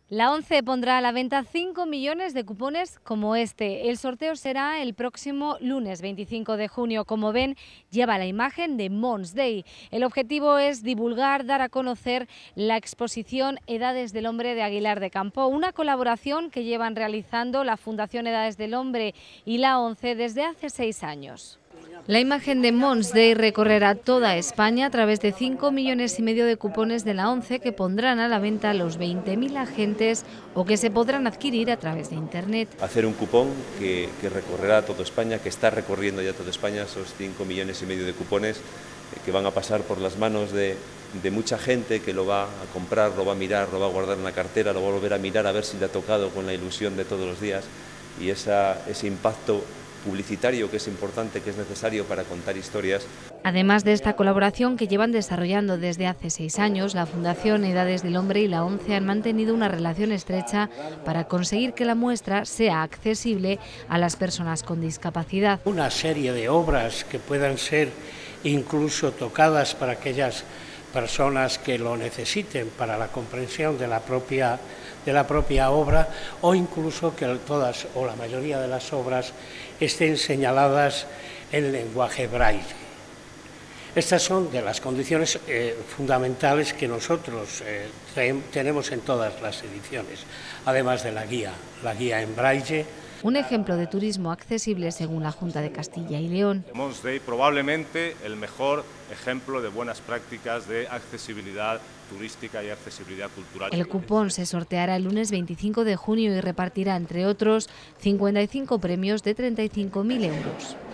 La ONCE pondrá a la venta 5 millones de cupones como este. El sorteo será el próximo lunes 25 de junio. Como ven, lleva la imagen de Mons Day. El objetivo es divulgar, dar a conocer la exposición Edades del Hombre de Aguilar de Campo, una colaboración que llevan realizando la Fundación Edades del Hombre y la ONCE desde hace 6 años. La imagen de Mons Day recorrerá toda España a través de 5,5 millones de cupones de la ONCE que pondrán a la venta a los 20.000 agentes o que se podrán adquirir a través de Internet. Hacer un cupón que recorrerá toda España, que está recorriendo ya toda España, esos 5,5 millones de cupones que van a pasar por las manos de mucha gente que lo va a comprar, lo va a mirar, lo va a guardar en la cartera, lo va a volver a mirar a ver si le ha tocado con la ilusión de todos los días y ese impacto publicitario que es importante, que es necesario para contar historias. Además de esta colaboración que llevan desarrollando desde hace 6 años, la Fundación Edades del Hombre y la ONCE han mantenido una relación estrecha para conseguir que la muestra sea accesible a las personas con discapacidad. Una serie de obras que puedan ser incluso tocadas para aquellas personas que lo necesiten para la comprensión de la propia obra, o incluso que todas o la mayoría de las obras estén señaladas en lenguaje braille. Estas son de las condiciones fundamentales que nosotros tenemos en todas las ediciones, además de la guía en braille. Un ejemplo de turismo accesible según la Junta de Castilla y León. Mons Day, probablemente el mejor ejemplo de buenas prácticas de accesibilidad turística y accesibilidad cultural. El cupón se sorteará el lunes 25 de junio y repartirá, entre otros, 55 premios de 35.000 euros.